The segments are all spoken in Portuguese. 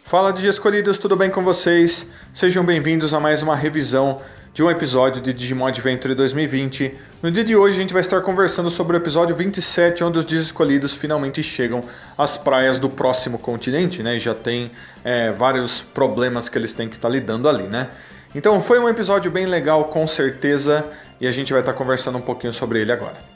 Fala Digi Escolhidos, tudo bem com vocês? Sejam bem-vindos a mais uma revisão de um episódio de Digimon Adventure 2020. No dia de hoje a gente vai estar conversando sobre o episódio 27, onde os Digi Escolhidos finalmente chegam às praias do próximo continente, né? E já tem vários problemas que eles têm que estar lidando ali, né? Então foi um episódio bem legal, com certeza, e a gente vai estar conversando um pouquinho sobre ele agora.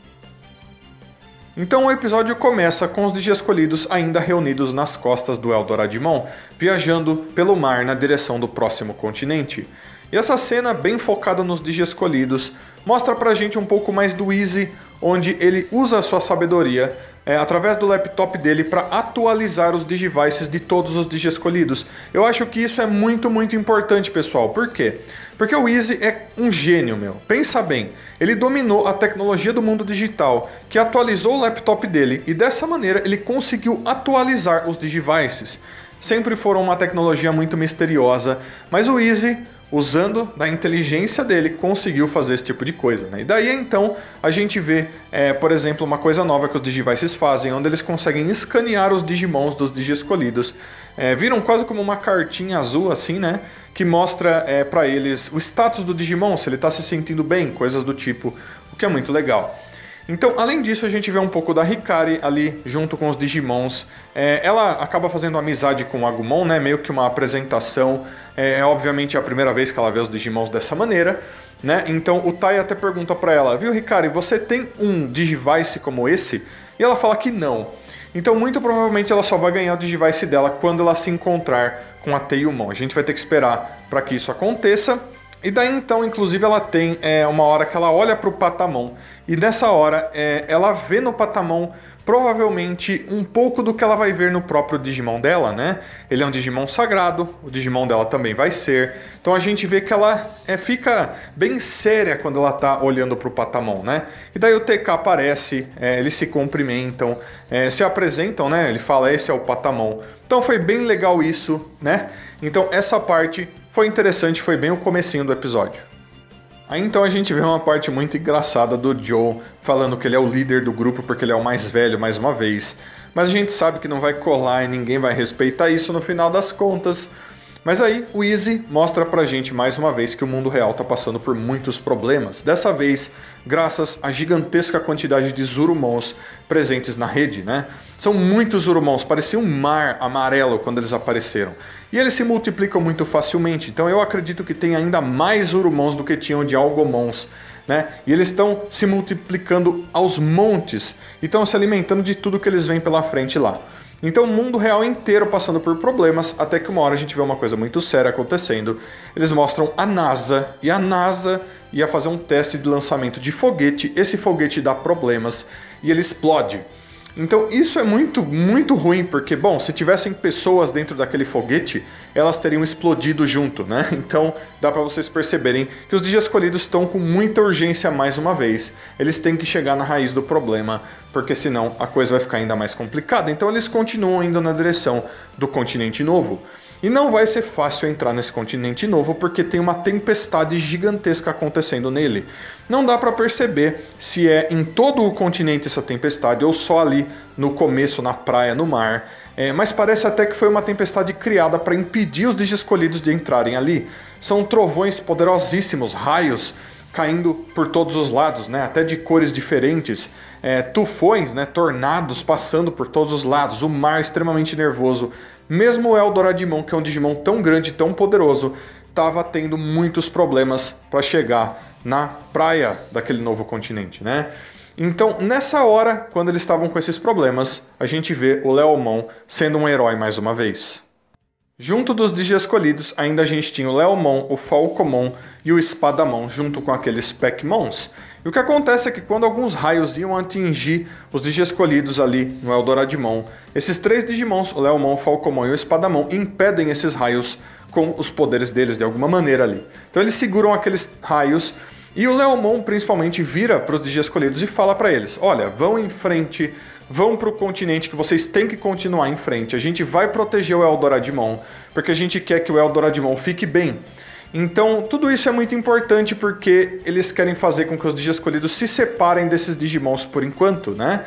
Então o episódio começa com os Digi Escolhidos ainda reunidos nas costas do Eldoradimon, viajando pelo mar na direção do próximo continente. E essa cena, bem focada nos Digi Escolhidos, mostra pra gente um pouco mais do Easy, onde ele usa a sua sabedoria através do laptop dele para atualizar os Digivices de todos os Digi Escolhidos. Eu acho que isso é muito importante, pessoal. Por quê? Porque o Easy é um gênio, meu. Pensa bem, ele dominou a tecnologia do mundo digital, que atualizou o laptop dele, e dessa maneira ele conseguiu atualizar os Digivices. Sempre foram uma tecnologia muito misteriosa, mas o Easy, usando da inteligência dele, conseguiu fazer esse tipo de coisa, né? E daí então a gente vê, por exemplo, uma coisa nova que os Digivices fazem, onde eles conseguem escanear os Digimons dos Digi Escolhidos. Viram quase como uma cartinha azul assim, né? Que mostra pra eles o status do Digimon, se ele está se sentindo bem, coisas do tipo, o que é muito legal. Então, além disso, a gente vê um pouco da Hikari ali junto com os Digimons. Ela acaba fazendo amizade com o Agumon, né? Meio que uma apresentação. Obviamente a primeira vez que ela vê os Digimons dessa maneira, né? Então o Tai até pergunta pra ela: viu, Hikari, você tem um Digivice como esse? E ela fala que não. Então muito provavelmente ela só vai ganhar o Digivice dela quando ela se encontrar com a Teiyumon. A gente vai ter que esperar para que isso aconteça. E daí então, inclusive, ela tem uma hora que ela olha para o Patamon, e nessa hora ela vê no Patamon provavelmente um pouco do que ela vai ver no próprio Digimon dela, né? Ele é um Digimon sagrado, o Digimon dela também vai ser. Então a gente vê que ela fica bem séria quando ela tá olhando para o Patamon, né? E daí o TK aparece, eles se cumprimentam, se apresentam, né? Ele fala: esse é o Patamon. Então foi bem legal isso, né? Então essa parte foi interessante, foi bem o comecinho do episódio. Aí então a gente vê uma parte muito engraçada do Joe falando que ele é o líder do grupo porque ele é o mais velho mais uma vez. Mas a gente sabe que não vai colar e ninguém vai respeitar isso no final das contas. Mas aí o Easy mostra pra gente mais uma vez que o mundo real tá passando por muitos problemas. Dessa vez, graças à gigantesca quantidade de Zurumons presentes na rede, né? São muitos Zurumons, parecia um mar amarelo quando eles apareceram. E eles se multiplicam muito facilmente, então eu acredito que tem ainda mais Zurumons do que tinham de Algomons, né? E eles estão se multiplicando aos montes e estão se alimentando de tudo que eles veem pela frente lá. Então o mundo real inteiro passando por problemas, até que uma hora a gente vê uma coisa muito séria acontecendo. Eles mostram a NASA, e a NASA ia fazer um teste de lançamento de foguete. Esse foguete dá problemas e ele explode. Então isso é muito ruim, porque, bom, se tivessem pessoas dentro daquele foguete, elas teriam explodido junto, né? Então dá pra vocês perceberem que os Digi Escolhidos estão com muita urgência mais uma vez. Eles têm que chegar na raiz do problema, porque senão a coisa vai ficar ainda mais complicada. Então eles continuam indo na direção do continente novo. E não vai ser fácil entrar nesse continente novo porque tem uma tempestade gigantesca acontecendo nele. Não dá para perceber se é em todo o continente essa tempestade ou só ali no começo, na praia, no mar. Mas parece até que foi uma tempestade criada para impedir os Digi Escolhidos de entrarem ali. São trovões poderosíssimos, raios caindo por todos os lados, né? Até de cores diferentes. Tufões, né? Tornados passando por todos os lados. O mar extremamente nervoso. Mesmo o Eldoradimon, que é um Digimon tão grande e tão poderoso, estava tendo muitos problemas para chegar na praia daquele novo continente, né? Então, nessa hora, quando eles estavam com esses problemas, a gente vê o Leomon sendo um herói mais uma vez. Junto dos Digi Escolhidos, ainda a gente tinha o Leomon, o Falcomon e o Espadamon, junto com aqueles Pac-Mons. E o que acontece é que quando alguns raios iam atingir os Digi Escolhidos ali no Eldoradimon, esses três Digimons, o Leomon, o Falcomon e o Espadamon, impedem esses raios com os poderes deles de alguma maneira ali. Então eles seguram aqueles raios e o Leomon principalmente vira para os Digi Escolhidos e fala para eles: olha, vão em frente, vão para o continente que vocês têm que continuar em frente. A gente vai proteger o Eldoradimon, porque a gente quer que o Eldoradimon fique bem. Então, tudo isso é muito importante porque eles querem fazer com que os Digi Escolhidos se separem desses Digimons por enquanto, né?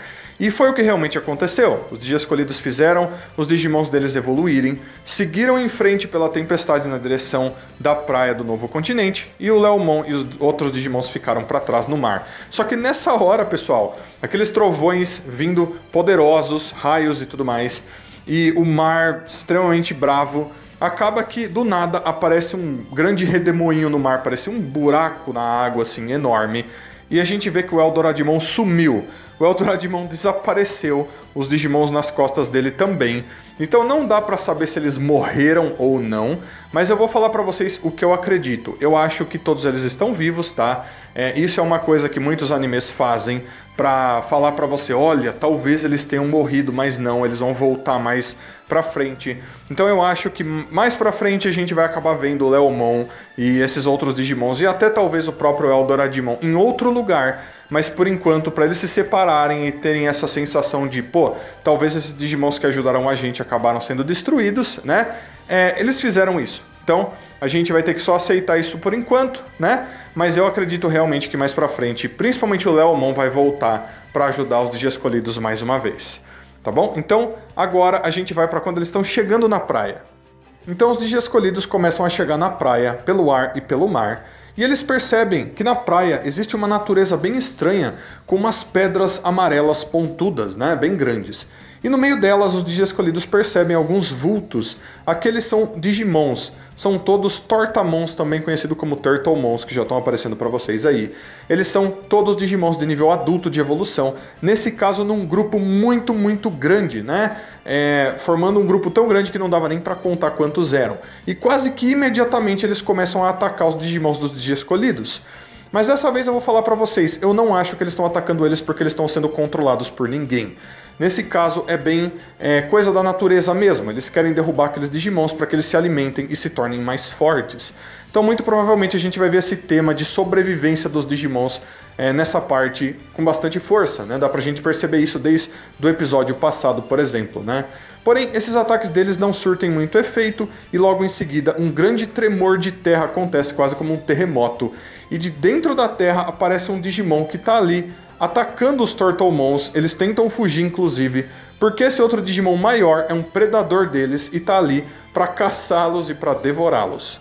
E foi o que realmente aconteceu. Os Digi Escolhidos fizeram os Digimons deles evoluírem, seguiram em frente pela tempestade na direção da praia do novo continente, e o Leomon e os outros Digimons ficaram para trás no mar. Só que nessa hora, pessoal, aqueles trovões vindo poderosos, raios e tudo mais, e o mar extremamente bravo, acaba que do nada aparece um grande redemoinho no mar, parece um buraco na água assim enorme, e a gente vê que o Eldoradimon sumiu. O Eldoradimon desapareceu, os Digimons nas costas dele também. Então não dá pra saber se eles morreram ou não, mas eu vou falar pra vocês o que eu acredito. Eu acho que todos eles estão vivos, tá? Isso é uma coisa que muitos animes fazem pra falar pra você, olha, talvez eles tenham morrido, mas não, eles vão voltar mais pra frente. Então eu acho que mais pra frente a gente vai acabar vendo o Leomon e esses outros Digimons, e até talvez o próprio Eldoradimon em outro lugar. Mas por enquanto, para eles se separarem e terem essa sensação de, pô, talvez esses Digimons que ajudaram a gente acabaram sendo destruídos, né? Eles fizeram isso. Então, a gente vai ter que só aceitar isso por enquanto, né? Mas eu acredito realmente que mais pra frente, principalmente o Leomon vai voltar para ajudar os Digi Escolhidos mais uma vez. Tá bom? Então, agora a gente vai para quando eles estão chegando na praia. Então, os Digi Escolhidos começam a chegar na praia, pelo ar e pelo mar. E eles percebem que na praia existe uma natureza bem estranha, com umas pedras amarelas pontudas, né, bem grandes. E no meio delas os Digi Escolhidos percebem alguns vultos. Aqueles são Digimons, são todos Tortamons, também conhecido como Turtlemons, que já estão aparecendo para vocês aí. Eles são todos Digimons de nível adulto de evolução, nesse caso num grupo muito, muito grande, né? Formando um grupo tão grande que não dava nem para contar quantos eram. E quase que imediatamente eles começam a atacar os Digimons dos Digi Escolhidos. Mas dessa vez eu vou falar pra vocês, eu não acho que eles estão atacando eles porque eles estão sendo controlados por ninguém. Nesse caso é bem coisa da natureza mesmo, eles querem derrubar aqueles Digimons para que eles se alimentem e se tornem mais fortes. Então muito provavelmente a gente vai ver esse tema de sobrevivência dos Digimons nessa parte com bastante força, né? Dá pra gente perceber isso desde o episódio passado, por exemplo, né? Porém, esses ataques deles não surtem muito efeito e logo em seguida um grande tremor de terra acontece, quase como um terremoto. E de dentro da terra aparece um Digimon que tá ali atacando os Turtlemons, eles tentam fugir inclusive, porque esse outro Digimon maior é um predador deles e tá ali para caçá-los e para devorá-los.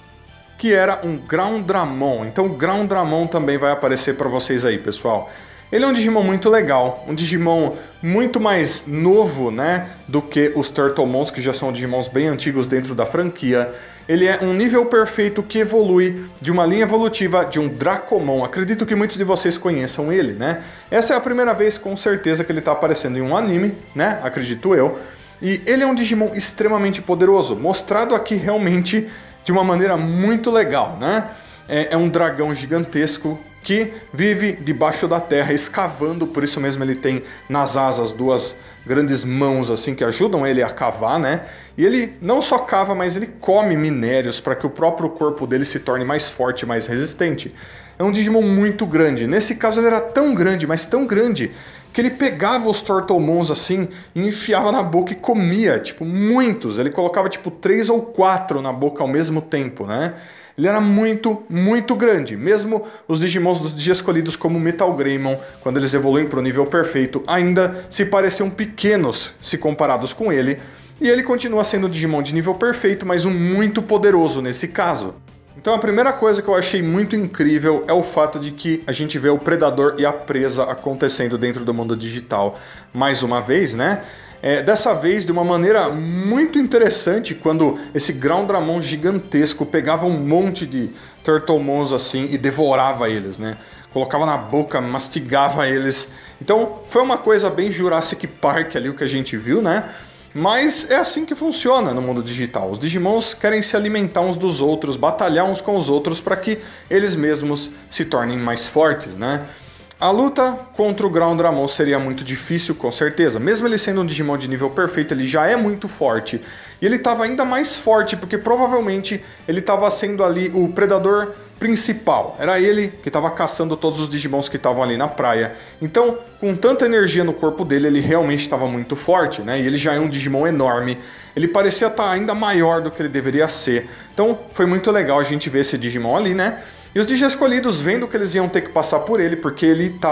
Que era um Groundramon. Então o Groundramon também vai aparecer para vocês aí, pessoal. Ele é um Digimon muito legal, um Digimon muito mais novo, né, do que os Turtlemons, que já são Digimons bem antigos dentro da franquia. Ele é um nível perfeito que evolui de uma linha evolutiva de um Dracomon. Acredito que muitos de vocês conheçam ele, né? Essa é a primeira vez, com certeza, que ele está aparecendo em um anime, né? Acredito eu. E ele é um Digimon extremamente poderoso, mostrado aqui realmente de uma maneira muito legal, né? É um dragão gigantesco que vive debaixo da terra, escavando, por isso mesmo ele tem nas asas duas grandes mãos assim que ajudam ele a cavar, né? E ele não só cava, mas ele come minérios para que o próprio corpo dele se torne mais forte, mais resistente. É um Digimon muito grande. Nesse caso ele era tão grande, mas tão grande, que ele pegava os Turtlemons assim e enfiava na boca e comia, tipo, muitos. Ele colocava tipo 3 ou 4 na boca ao mesmo tempo, né? Ele era muito, muito grande. Mesmo os Digimons dos Digi Escolhidos como Metal Greymon, quando eles evoluem para o nível perfeito, ainda se pareciam pequenos se comparados com ele. E ele continua sendo o Digimon de nível perfeito, mas um muito poderoso nesse caso. Então a primeira coisa que eu achei muito incrível é o fato de que a gente vê o predador e a presa acontecendo dentro do mundo digital mais uma vez, né? Dessa vez de uma maneira muito interessante, quando esse Groundramon gigantesco pegava um monte de Turtlemons assim e devorava eles, né? Colocava na boca, mastigava eles. Então foi uma coisa bem Jurassic Park ali o que a gente viu, né? Mas é assim que funciona no mundo digital. Os Digimons querem se alimentar uns dos outros, batalhar uns com os outros para que eles mesmos se tornem mais fortes, né? A luta contra o Groundramon seria muito difícil, com certeza. Mesmo ele sendo um Digimon de nível perfeito, ele já é muito forte. E ele estava ainda mais forte, porque provavelmente ele estava sendo ali o predador principal. Era ele que estava caçando todos os Digimons que estavam ali na praia. Então, com tanta energia no corpo dele, ele realmente estava muito forte, né? E ele já é um Digimon enorme. Ele parecia estar ainda maior do que ele deveria ser. Então, foi muito legal a gente ver esse Digimon ali, né? E os Digi Escolhidos, vendo que eles iam ter que passar por ele, porque ele estava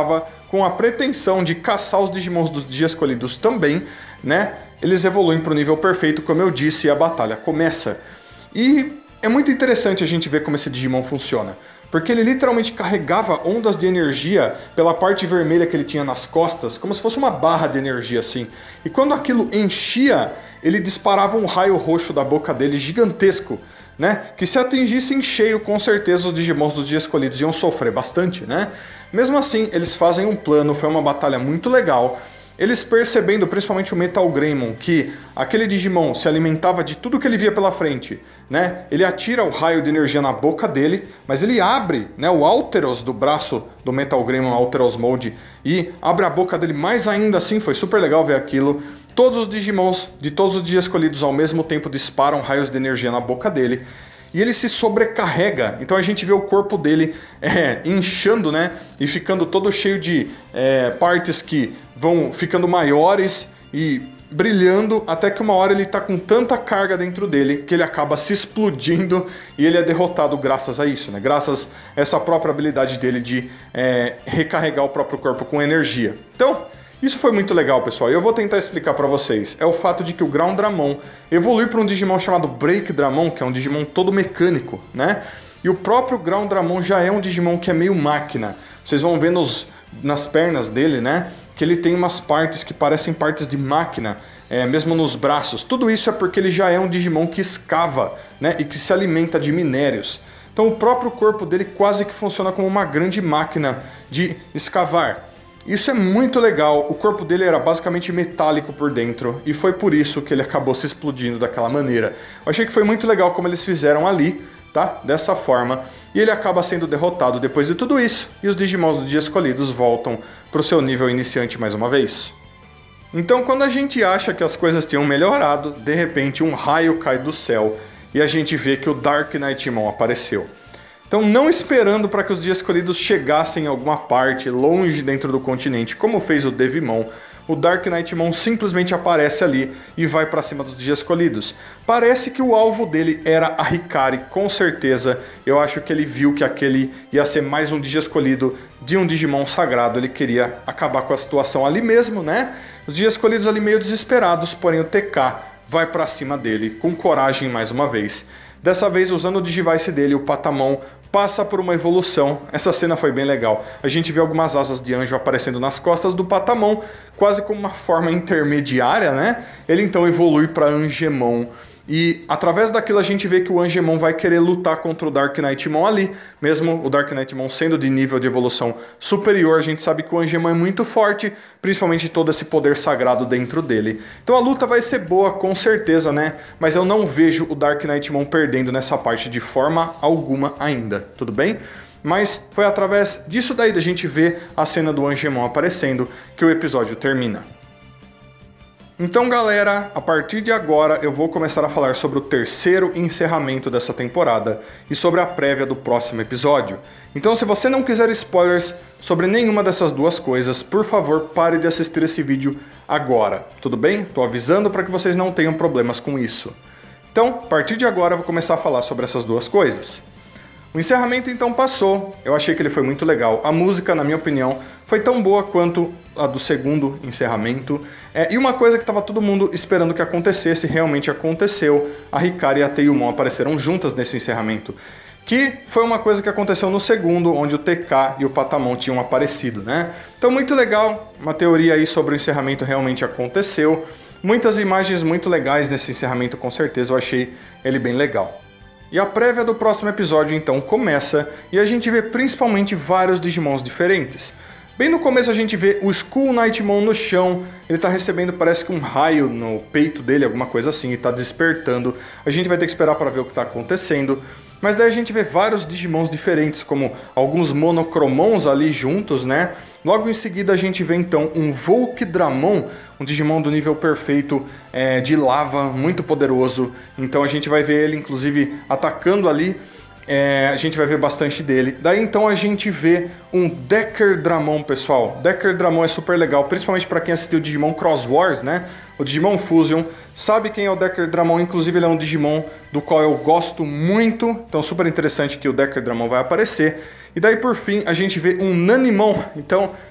com a pretensão de caçar os Digimons dos Dias Escolhidos também, né? Eles evoluem para o nível perfeito, como eu disse, e a batalha começa. E é muito interessante a gente ver como esse Digimon funciona, porque ele literalmente carregava ondas de energia pela parte vermelha que ele tinha nas costas, como se fosse uma barra de energia assim. E quando aquilo enchia, ele disparava um raio roxo da boca dele gigantesco, né? Que se atingisse em cheio, com certeza os Digimons dos Dias Escolhidos iam sofrer bastante, né? Mesmo assim, eles fazem um plano, foi uma batalha muito legal. Eles percebendo, principalmente o Metal Greymon, que aquele Digimon se alimentava de tudo que ele via pela frente, né? Ele atira o raio de energia na boca dele, mas ele abre, né, o Alteros do braço do Metal Greymon, Alteros Mode, e abre a boca dele mais ainda assim, foi super legal ver aquilo. Todos os Digimons de todos os Dias Escolhidos ao mesmo tempo disparam raios de energia na boca dele. E ele se sobrecarrega, então a gente vê o corpo dele inchando, né? E ficando todo cheio de partes que vão ficando maiores e brilhando, até que uma hora ele tá com tanta carga dentro dele que ele acaba se explodindo e ele é derrotado graças a isso, né? Graças a essa própria habilidade dele de recarregar o próprio corpo com energia. Então, isso foi muito legal, pessoal, e eu vou tentar explicar pra vocês. É o fato de que o Groundramon evolui para um Digimon chamado Breakdramon, que é um Digimon todo mecânico, né? E o próprio Groundramon já é um Digimon que é meio máquina. Vocês vão ver nas pernas dele, né? Que ele tem umas partes que parecem partes de máquina, mesmo nos braços. Tudo isso é porque ele já é um Digimon que escava, né? E que se alimenta de minérios. Então o próprio corpo dele quase que funciona como uma grande máquina de escavar. Isso é muito legal, o corpo dele era basicamente metálico por dentro e foi por isso que ele acabou se explodindo daquela maneira. Eu achei que foi muito legal como eles fizeram ali, tá? Dessa forma. E ele acaba sendo derrotado depois de tudo isso e os Digimons do Dia Escolhidos voltam para o seu nível iniciante mais uma vez. Então quando a gente acha que as coisas tinham melhorado, de repente um raio cai do céu e a gente vê que o Dark Knightmon apareceu. Então, não esperando para que os Dias Escolhidos chegassem em alguma parte, longe dentro do continente, como fez o Devimon, o Dark Knightmon simplesmente aparece ali e vai para cima dos Dias Escolhidos. Parece que o alvo dele era a Hikari, com certeza. Eu acho que ele viu que aquele ia ser mais um Dia Escolhido de um Digimon sagrado. Ele queria acabar com a situação ali mesmo, né? Os Dias Escolhidos ali meio desesperados, porém o TK vai para cima dele, com coragem mais uma vez. Dessa vez, usando o Digivice dele, o Patamon passa por uma evolução. Essa cena foi bem legal. A gente vê algumas asas de anjo aparecendo nas costas do Patamon, quase como uma forma intermediária, né? Ele então evolui para Angemon. E através daquilo a gente vê que o Angemon vai querer lutar contra o Dark Knightmon ali. Mesmo o Dark Knightmon sendo de nível de evolução superior, a gente sabe que o Angemon é muito forte, principalmente todo esse poder sagrado dentro dele. Então a luta vai ser boa, com certeza, né? Mas eu não vejo o Dark Knightmon perdendo nessa parte de forma alguma ainda, tudo bem? Mas foi através disso daí da gente ver a cena do Angemon aparecendo que o episódio termina. Então galera, a partir de agora eu vou começar a falar sobre o terceiro encerramento dessa temporada e sobre a prévia do próximo episódio. Então se você não quiser spoilers sobre nenhuma dessas duas coisas, por favor pare de assistir esse vídeo agora, tudo bem? Tô avisando para que vocês não tenham problemas com isso. Então, a partir de agora eu vou começar a falar sobre essas duas coisas. O encerramento então passou, eu achei que ele foi muito legal. A música, na minha opinião, foi tão boa quanto a do segundo encerramento. E uma coisa que estava todo mundo esperando que acontecesse, realmente aconteceu. A Hikari e a Teiyumon apareceram juntas nesse encerramento. Que foi uma coisa que aconteceu no segundo, onde o TK e o Patamon tinham aparecido, né? Então muito legal, uma teoria aí sobre o encerramento realmente aconteceu. Muitas imagens muito legais nesse encerramento, com certeza, eu achei ele bem legal. E a prévia do próximo episódio então começa e a gente vê principalmente vários Digimons diferentes. Bem no começo a gente vê o Skull Knightmon no chão, ele tá recebendo parece que um raio no peito dele, alguma coisa assim, e tá despertando. A gente vai ter que esperar para ver o que tá acontecendo. Mas daí a gente vê vários Digimons diferentes, como alguns Monochromons ali juntos, né? Logo em seguida a gente vê então um Volkdramon, um Digimon do nível perfeito de lava, muito poderoso. Então a gente vai ver ele inclusive atacando ali, a gente vai ver bastante dele. Daí então a gente vê um Deckerdramon, pessoal. Deckerdramon é super legal, principalmente para quem assistiu o Digimon Cross Wars, né? O Digimon Fusion, sabe quem é o Deckerdramon, inclusive ele é um Digimon do qual eu gosto muito, então super interessante que o Deckerdramon vai aparecer. E daí por fim a gente vê um Nanimon, então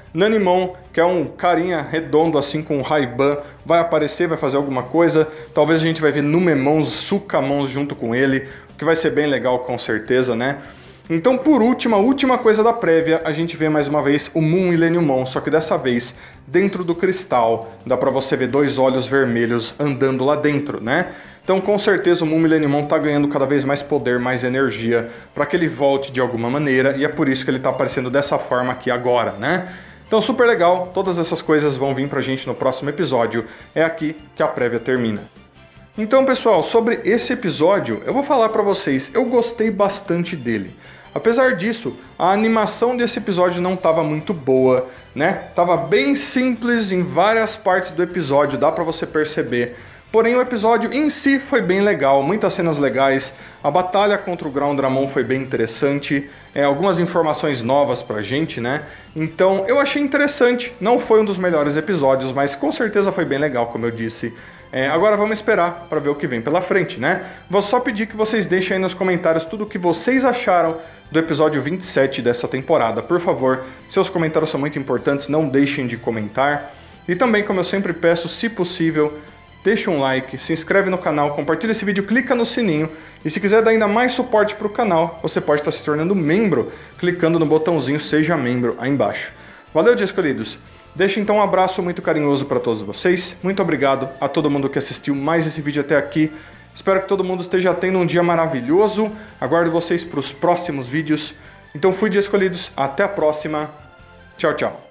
Nanimon, que é um carinha redondo assim com um Ray-Ban, vai aparecer, vai fazer alguma coisa. Talvez a gente vai ver Numemons, Sukamons junto com ele, o que vai ser bem legal com certeza, né? Então, por último, a última coisa da prévia, a gente vê mais uma vez o Moon Millenniummon, só que dessa vez dentro do cristal. Dá pra você ver dois olhos vermelhos andando lá dentro, né? Então, com certeza, o Moon Millenniummon tá ganhando cada vez mais poder, mais energia, para que ele volte de alguma maneira, e é por isso que ele tá aparecendo dessa forma aqui agora, né? Então, super legal, todas essas coisas vão vir pra gente no próximo episódio, é aqui que a prévia termina. Então, pessoal, sobre esse episódio, eu vou falar pra vocês, eu gostei bastante dele. Apesar disso, a animação desse episódio não estava muito boa, né? Tava bem simples em várias partes do episódio, dá pra você perceber. Porém, o episódio em si foi bem legal, muitas cenas legais, a batalha contra o Groundramon foi bem interessante, algumas informações novas pra gente, né? Então, eu achei interessante, não foi um dos melhores episódios, mas com certeza foi bem legal, como eu disse. Agora vamos esperar para ver o que vem pela frente, né? Vou só pedir que vocês deixem aí nos comentários tudo o que vocês acharam do episódio 27 dessa temporada. Por favor, seus comentários são muito importantes, não deixem de comentar. E também, como eu sempre peço, se possível, deixa um like, se inscreve no canal, compartilha esse vídeo, clica no sininho. E se quiser dar ainda mais suporte para o canal, você pode estar se tornando membro, clicando no botãozinho Seja Membro aí embaixo. Valeu, dia escolhidos! Deixo então um abraço muito carinhoso para todos vocês. Muito obrigado a todo mundo que assistiu mais esse vídeo até aqui. Espero que todo mundo esteja tendo um dia maravilhoso. Aguardo vocês para os próximos vídeos. Então fui, dia escolhidos. Até a próxima. Tchau, tchau.